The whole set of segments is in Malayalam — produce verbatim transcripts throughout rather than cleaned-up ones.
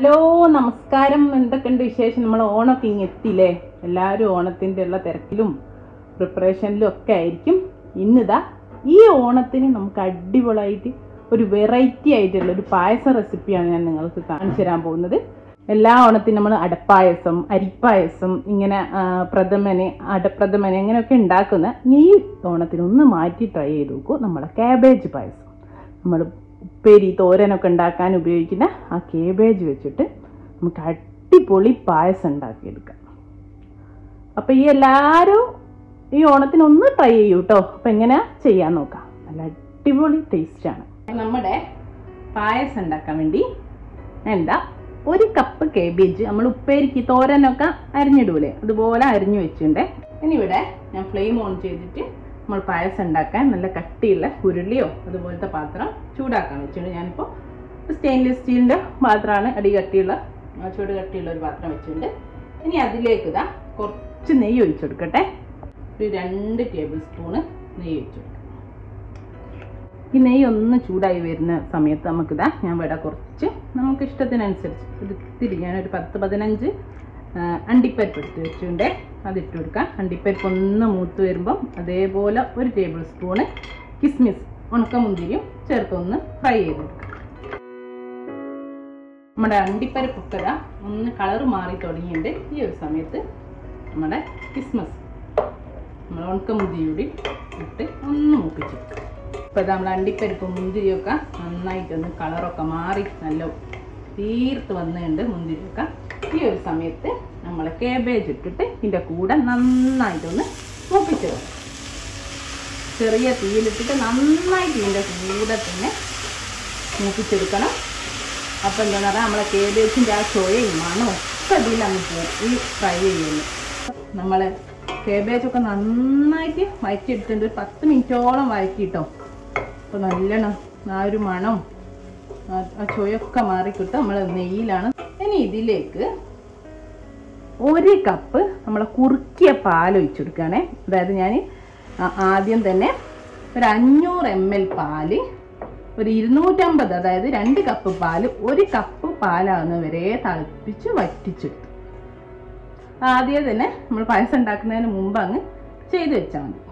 ഹലോ നമസ്കാരം. എന്തൊക്കെയുണ്ട് വിശേഷം? നമ്മൾ ഓണമൊക്കെ ഇങ്ങ് എത്തിയില്ലേ? എല്ലാവരും ഓണത്തിൻ്റെ ഉള്ള തിരക്കിലും പ്രിപ്പറേഷനിലും ഒക്കെ ആയിരിക്കും. ഇന്നിതാ ഈ ഓണത്തിന് നമുക്ക് അടിപൊളിയായിട്ട് ഒരു വെറൈറ്റി ആയിട്ടുള്ള ഒരു പായസ റെസിപ്പിയാണ് ഞാൻ നിങ്ങൾക്ക് കാണിച്ചു തരാൻ പോകുന്നത്. എല്ലാ ഓണത്തിനും നമ്മൾ അടപ്പായസം, അരിപ്പായസം, ഇങ്ങനെ പ്രഥമന്, അടപ്രഥമന് അങ്ങനെയൊക്കെ ഉണ്ടാക്കുന്ന ഈ ഓണത്തിന് ഒന്ന് മാറ്റി ട്രൈ ചെയ്ത് നോക്കൂ. നമ്മളെ കാബേജ് പായസം, നമ്മൾ ഉപ്പേരി തോരനൊക്കെ ഉണ്ടാക്കാൻ ഉപയോഗിക്കുന്ന ആ കേബേജ് വെച്ചിട്ട് നമുക്ക് അടിപൊളി പായസം ഉണ്ടാക്കിയെടുക്കാം. അപ്പം ഈ എല്ലാവരും ഈ ഓണത്തിന് ഒന്ന് ട്രൈ ചെയ്യൂ കേട്ടോ. അപ്പം എങ്ങനെയാ ചെയ്യാൻ നോക്കാം. നല്ല അടിപൊളി ടേസ്റ്റാണ്. നമ്മുടെ പായസം ഉണ്ടാക്കാൻ വേണ്ടി എന്താ ഒരു കപ്പ് കേബേജ് നമ്മൾ ഉപ്പേരിക്ക് തോരനൊക്കെ അരിഞ്ഞിടൂലേ, അതുപോലെ അരിഞ്ഞു വെച്ചിട്ടുണ്ട്. ഇനി ഇവിടെ ഞാൻ ഫ്ലെയിം ഓൺ ചെയ്തിട്ട് നമ്മൾ പായസം ഉണ്ടാക്കാൻ നല്ല കട്ടിയുള്ള ഉരുളിയോ അതുപോലത്തെ പാത്രം ചൂടാക്കാൻ വെച്ചിട്ടുണ്ട്. ഞാനിപ്പോൾ സ്റ്റെയിൻലെസ് സ്റ്റീലിൻ്റെ പാത്രമാണ്, അടി കട്ടിയുള്ള ചൂട് കട്ടിയുള്ള ഒരു പാത്രം വെച്ചിട്ടുണ്ട്. ഇനി അതിലേക്ക് ഇതാ കുറച്ച് നെയ്യ് ഒഴിച്ചു കൊടുക്കട്ടെ. ഒരു രണ്ട് ടേബിൾ സ്പൂണ് നെയ്യ് ഒഴിച്ചു കൊടുക്കാം. ഈ നെയ്യ് ഒന്ന് ചൂടായി വരുന്ന സമയത്ത് നമുക്കിതാ ഞാൻ ഇവിടെ കുറച്ച് നമുക്ക് ഇഷ്ടത്തിനനുസരിച്ച് ഒരു ഇത്തിരി ഞാനൊരു പത്ത് പതിനഞ്ച് അണ്ടിപ്പരിപ്പ് എടുത്ത് വെച്ചിട്ടുണ്ട്. അതിട്ട് കൊടുക്കാം. അണ്ടിപ്പരിപ്പ് ഒന്ന് മൂത്ത് വരുമ്പം അതേപോലെ ഒരു ടേബിൾ സ്പൂണ് കിസ്മിസ് ഉണക്കമുന്തിരിയും ചേർത്തൊന്ന് ഫ്രൈ ചെയ്ത് കൊടുക്കാം. നമ്മുടെ അണ്ടിപ്പരിപ്പൊക്കെ ഒന്ന് കളറ് മാറി തുടങ്ങിയിട്ടുണ്ട്. ഈ ഒരു സമയത്ത് നമ്മുടെ കിസ്മസ് നമ്മൾ ഉണക്കമുന്തിരി കൂടി ഇട്ട് ഒന്ന് മൂപ്പിച്ചെടുക്കാം. ഇപ്പോൾ നമ്മുടെ അണ്ടിപ്പരിപ്പ് മുന്തിരിയൊക്കെ നന്നായിട്ടൊന്ന് കളറൊക്കെ മാറി നല്ല തീർത്ത് വന്നിട്ടുണ്ട് മുന്തിരിയൊക്കെ. ഈ ഒരു സമയത്ത് നമ്മൾ കേബേജ് ഇട്ടിട്ട് ഇതിൻ്റെ കൂടെ നന്നായിട്ടൊന്ന് മൂപ്പിച്ചെടുക്കും. ചെറിയ തീയിലിട്ടിട്ട് നന്നായിട്ട് ഇതിൻ്റെ കൂടെ തന്നെ മൂപ്പിച്ചെടുക്കണം. അപ്പോൾ എന്താണെന്ന് പറഞ്ഞാൽ നമ്മളെ കേബേജിൻ്റെ ആ ചൊയയും മണവും ഒക്കെ ഇതിലങ്ങ് പോകും ഈ ഫ്രൈ ചെയ്യുന്നത്. നമ്മൾ കേബേജൊക്കെ നന്നായിട്ട് വഴറ്റിയെടുത്തിട്ടുണ്ട്. ഒരു പത്ത് മിനിറ്റോളം വഴറ്റിയിട്ടോ. അപ്പോൾ നല്ലോണം ആ ഒരു മണവും ആ ചൊയൊക്കെ മാറിക്കിട്ടും. നമ്മൾ നെയ്യിലാണ്. ഇനി ഇതിലേക്ക് ഒരു കപ്പ് നമ്മളെ കുറുക്കിയ പാൽ ഒഴിച്ചു കൊടുക്കുകയാണേ. അതായത് ഞാൻ ആദ്യം തന്നെ ഒരു അഞ്ഞൂറ് എം എൽ പാല്, ഒരു ഇരുന്നൂറ്റമ്പത്, അതായത് രണ്ട് കപ്പ് പാല് ഒരു കപ്പ് പാലാകുന്നവരെ തിളപ്പിച്ച് വറ്റിച്ചെടുത്തു. ആദ്യം തന്നെ നമ്മൾ പായസം ഉണ്ടാക്കുന്നതിന് മുമ്പ് അങ്ങ് ചെയ്ത് വെച്ചാൽ മതി.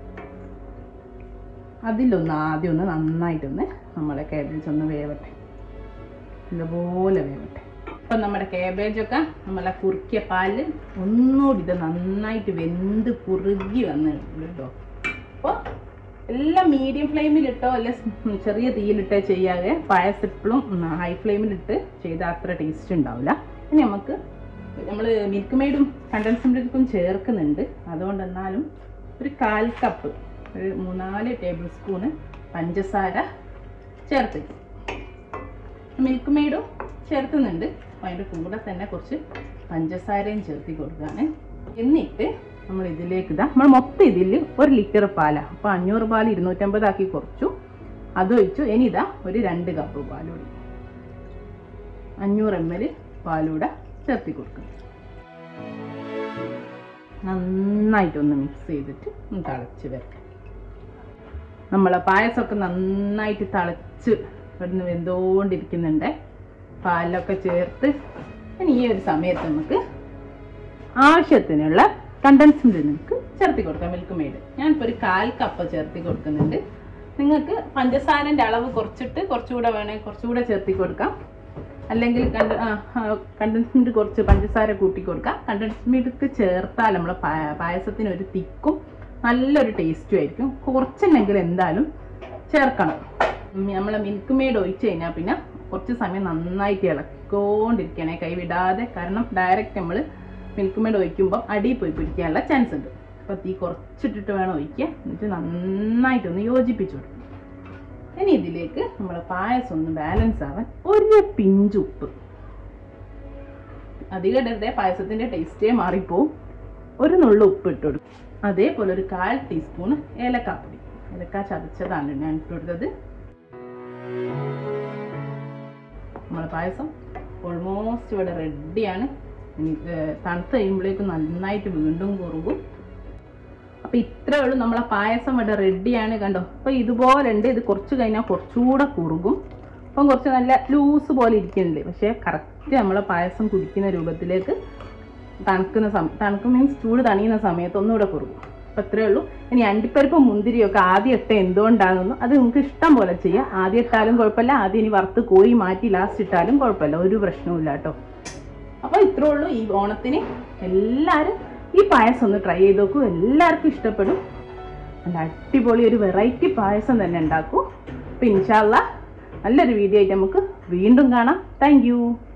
അതിലൊന്ന് ആദ്യം ഒന്ന് നന്നായിട്ടൊന്ന് നമ്മളെ കാബേജ് ഒന്ന് വേവട്ടെ, ഇതുപോലെ വേവട്ടെ. അപ്പം നമ്മുടെ കാബേജൊക്കെ നമ്മളെ കുറുക്കിയ പാലിൽ ഒന്നുകൂടി ഇത് നന്നായിട്ട് വെന്ത് കുറുകി വന്നിട്ടുണ്ട് കേട്ടോ. അപ്പോൾ എല്ലാം മീഡിയം ഫ്ലെയിമിലിട്ടോ അല്ലെ ചെറിയ തീയിലിട്ടോ ചെയ്യാതെ പായസം എപ്പോഴും ഹൈ ഫ്ലെയിമിലിട്ട് ചെയ്താൽ അത്ര ടേസ്റ്റ് ഉണ്ടാവില്ല. ഇനി നമുക്ക് നമ്മൾ മിൽക്ക് മെയ്ഡും കണ്ടൻസ്ഡ് മിൽക്കും ചേർക്കുന്നുണ്ട്. അതുകൊണ്ട് എന്നാലും ഒരു കാൽ കപ്പ്, ഒരു മൂന്നാല് ടേബിൾ സ്പൂണ് പഞ്ചസാര ചേർത്ത് മിൽക്ക് മെയ്ഡും ചേർക്കുന്നുണ്ട്. അപ്പോൾ അതിൻ്റെ കൂടെ തന്നെ കുറച്ച് പഞ്ചസാരയും ചേർത്തി കൊടുക്കുകയാണ്. എന്നിട്ട് നമ്മൾ ഇതിലേക്ക് ഇതാ നമ്മൾ മൊത്തം ഇതിൽ ഒരു ലിറ്റർ പാലാണ്. അപ്പോൾ അഞ്ഞൂറ് പാൽ ഇരുന്നൂറ്റമ്പതാക്കി കുറച്ചു, അതൊഴിച്ചു. ഇനി ഇതാ ഒരു രണ്ട് കപ്പ് പാലൂടെ അഞ്ഞൂറ് എം എൽ പാലൂടെ ചേർത്തി കൊടുക്കും. നന്നായിട്ടൊന്ന് മിക്സ് ചെയ്തിട്ട് ഒന്ന് തിളച്ച് വരട്ടെ. നമ്മളെ പായസമൊക്കെ നന്നായിട്ട് തിളച്ച് ഇവിടുന്ന് വെന്തുകൊണ്ടിരിക്കുന്നുണ്ട്, പാലൊക്കെ ചേർത്ത്. ഇനി ഈ ഒരു സമയത്ത് നമുക്ക് ആവശ്യത്തിനുള്ള കണ്ടൻസ്ഡ് മിൽക്ക് ചേർത്തി കൊടുക്കാം. മിൽക്ക് മെയ്ഡ് ഞാനിപ്പോൾ ഒരു കാൽ കപ്പ് ചേർത്തി കൊടുക്കുന്നുണ്ട്. നിങ്ങൾക്ക് പഞ്ചസാരൻ്റെ അളവ് കുറച്ചിട്ട് കുറച്ചുകൂടെ വേണമെങ്കിൽ കുറച്ചുകൂടെ ചേർത്തി കൊടുക്കാം. അല്ലെങ്കിൽ കണ്ട കണ്ടൻസ്ഡ് മിൽക്ക് കുറച്ച് പഞ്ചസാര കൂട്ടി കൊടുക്കാം. കണ്ടൻസ്ഡ് മിൽക്ക് ചേർത്താൽ നമ്മളെ പായസത്തിന് ഒരു തിക്കും നല്ലൊരു ടേസ്റ്റും ആയിരിക്കും. കുറച്ചെങ്കിലും എന്തായാലും ചേർക്കണം. നമ്മളെ മിൽക്ക് മെയ്ഡ് ഒഴിച്ച് കഴിഞ്ഞാൽ പിന്നെ കുറച്ച് സമയം നന്നായിട്ട് ഇളക്കിക്കൊണ്ടിരിക്കണേ, കൈവിടാതെ. കാരണം ഡയറക്റ്റ് നമ്മൾ മിൽക്ക് മെയ്ഡ് ഒഴിക്കുമ്പോൾ അടിയിൽ പോയി പിടിക്കാനുള്ള ചാൻസ് ഉണ്ട്. അപ്പോൾ തീ കുറച്ചിട്ടിട്ട് വേണം ഒഴിക്കുക. എന്നിട്ട് നന്നായിട്ടൊന്ന് യോജിപ്പിച്ചു കൊടുക്കും. ഇനി ഇതിലേക്ക് നമ്മളെ പായസം ഒന്ന് ബാലൻസ് ആവാൻ ഒരു പിഞ്ച് ഉപ്പ്, അധികം ഇടരുതേ, പായസത്തിൻ്റെ ടേസ്റ്റേ മാറിപ്പോവും. ഒരു നുള്ളു ഉപ്പ് ഇട്ട് കൊടുക്കും. അതേപോലെ ഒരു കാൽ ടീസ്പൂൺ ഏലക്കാപ്പൊടി, ഏലക്ക ചതച്ചതാണ് ഞാൻ ഇട്ട് കൊടുത്തത്. നമ്മളെ പായസം ഓൾമോസ്റ്റ് ഇവിടെ റെഡിയാണ്. ഇനി തണുത്ത് കഴിയുമ്പോഴേക്കും നന്നായിട്ട് വീണ്ടും കുറുകും. അപ്പോൾ ഇത്രേ ഉള്ളൂ, നമ്മളെ പായസം ഇവിടെ റെഡിയാണ്. കണ്ടോ? അപ്പോൾ ഇതുപോലെ ഉണ്ട്. ഇത് കുറച്ച് കഴിഞ്ഞാൽ കുറച്ചുകൂടെ കുറുകും. അപ്പം കുറച്ച് നല്ല ലൂസ് പോലെ ഇരിക്കുന്നുണ്ട്. പക്ഷേ കറക്റ്റ് നമ്മളെ പായസം കുടിക്കുന്ന രൂപത്തിലേക്ക് തണുക്കുന്ന സമയം, തണുക്കും മീൻസ് ചൂട് തണിയുന്ന സമയത്ത് ഒന്നുകൂടെ കുറുകും. അപ്പം അത്രേ ഉള്ളൂ. ഇനി അണ്ടിപ്പരിപ്പും മുന്തിരിയൊക്കെ ആദ്യം ഇട്ട എന്തുകൊണ്ടാണെന്നൊന്നും അത് നിങ്ങൾക്ക് ഇഷ്ടം പോലെ ചെയ്യാം. ആദ്യം ഇട്ടാലും കുഴപ്പമില്ല, ആദ്യം ഇനി വറുത്ത് കോരി മാറ്റി ലാസ്റ്റ് ഇട്ടാലും കുഴപ്പമില്ല, ഒരു പ്രശ്നവും ഇല്ല കേട്ടോ. അപ്പോൾ ഇത്രേ ഉള്ളൂ. ഈ ഓണത്തിന് എല്ലാവരും ഈ പായസം ഒന്ന് ട്രൈ ചെയ്ത് നോക്കൂ, എല്ലാവർക്കും ഇഷ്ടപ്പെടും. നല്ല അടിപൊളി ഒരു വെറൈറ്റി പായസം തന്നെ ഉണ്ടാക്കൂ. അപ്പോൾ ഇൻഷാ അല്ലാഹ് നല്ലൊരു വീഡിയോ ആയിട്ട് നമുക്ക് വീണ്ടും കാണാം. താങ്ക്